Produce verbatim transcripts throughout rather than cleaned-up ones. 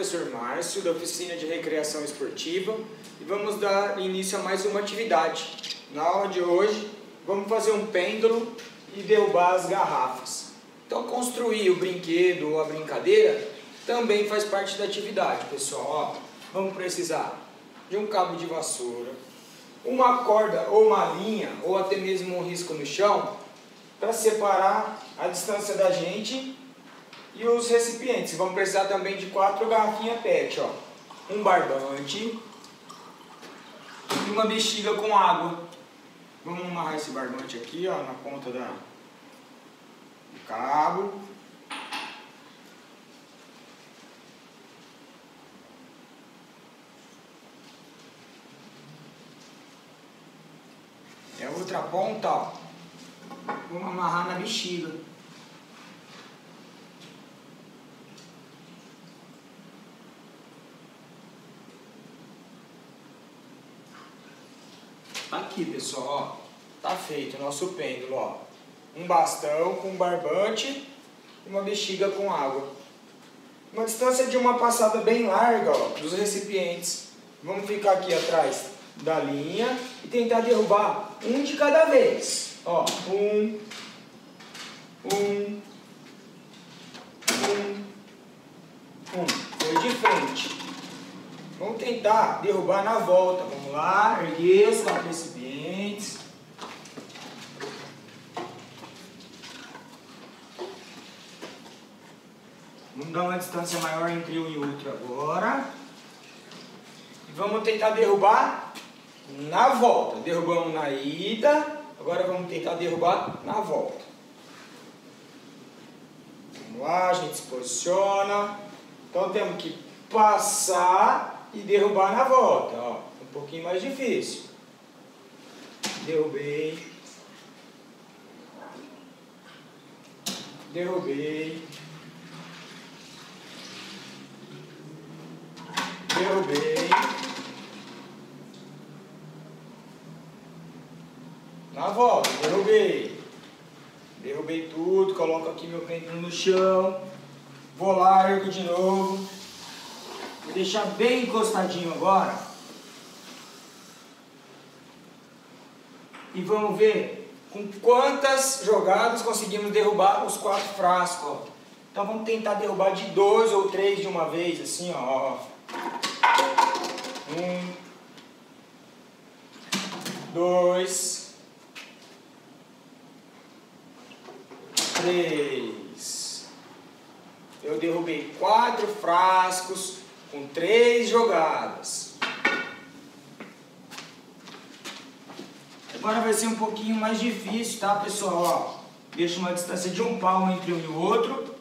professor Márcio, da Oficina de Recreação Esportiva, e vamos dar início a mais uma atividade. Na aula de hoje, vamos fazer um pêndulo e derrubar as garrafas. Então, construir o brinquedo ou a brincadeira também faz parte da atividade, pessoal. Ó, vamos precisar de um cabo de vassoura, uma corda ou uma linha, ou até mesmo um risco no chão, para separar a distância da gente e os recipientes. Vamos precisar também de quatro garrafinhas P E T, ó. Um barbante e uma bexiga com água. Vamos amarrar esse barbante aqui, ó, na ponta da, do cabo. E a outra ponta, ó, vamos amarrar na bexiga. Aqui, pessoal, ó, tá feito o nosso pêndulo, ó. Um bastão com um barbante e uma bexiga com água. Uma distância de uma passada bem larga, ó, dos recipientes. Vamos ficar aqui atrás da linha e tentar derrubar um de cada vez. Ó, um, um, um, um. Foi de frente. Vamos tentar derrubar na volta. Vamos lá, erguer os quatro recipientes. Vamos dar uma distância maior entre um e outro agora. E vamos tentar derrubar na volta. Derrubamos na ida, agora vamos tentar derrubar na volta. Vamos lá, a gente se posiciona. Então temos que passar e derrubar na volta, ó. Um pouquinho mais difícil. Derrubei. Derrubei. Derrubei. Na volta, derrubei. Derrubei tudo, coloco aqui meu pêndulo no chão. Vou lá, ergo de novo. Vou deixar bem encostadinho agora. E vamos ver com quantas jogadas conseguimos derrubar os quatro frascos, ó. Então vamos tentar derrubar de dois ou três de uma vez, assim, ó. Um, dois, três. Eu derrubei quatro frascos com três jogadas. Agora vai ser um pouquinho mais difícil, tá, pessoal? Ó, deixa uma distância de um palmo entre um e o outro.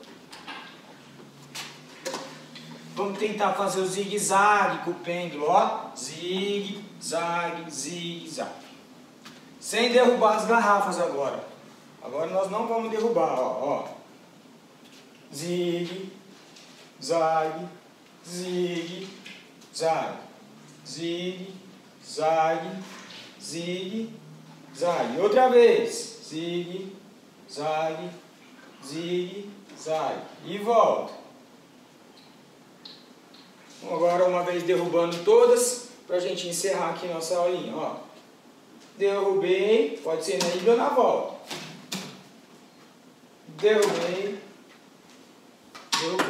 Vamos tentar fazer o zigue-zague com o pêndulo, ó. Zigue, zague, zigue, zague. Sem derrubar as garrafas agora. Agora nós não vamos derrubar, ó. ó. Zigue, zague, zigue, zague, zigue, zague, zigue, zague. Outra vez. Zigue, zague, zigue, zague. E volta. Agora uma vez derrubando todas, pra gente encerrar aqui nossa aulinha, ó. Derrubei, pode ser na ida ou na volta. Derrubei. Derrubei.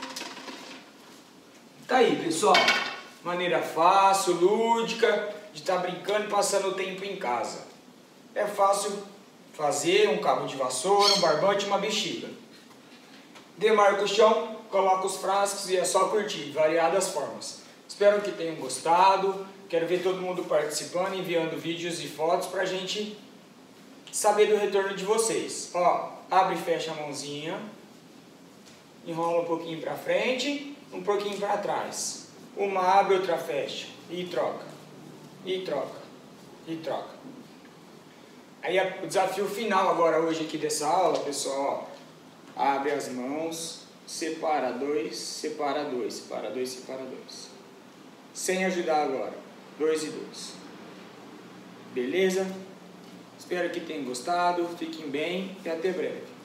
Tá aí, pessoal. Maneira fácil, lúdica, de estar brincando e passando o tempo em casa. É fácil fazer um cabo de vassoura, um barbante e uma bexiga. Demarca o chão, coloca os frascos e é só curtir, variadas formas. Espero que tenham gostado. Quero ver todo mundo participando, enviando vídeos e fotos pra gente saber do retorno de vocês. Ó, abre e fecha a mãozinha. Enrola um pouquinho pra frente, um pouquinho pra trás. Uma abre, outra fecha. E troca. E troca. E troca. Aí o desafio final agora hoje aqui dessa aula, pessoal, ó, abre as mãos, separa dois, separa dois, separa dois, separa dois. Sem ajudar agora. Dois e dois. Beleza? Espero que tenham gostado, fiquem bem e até breve.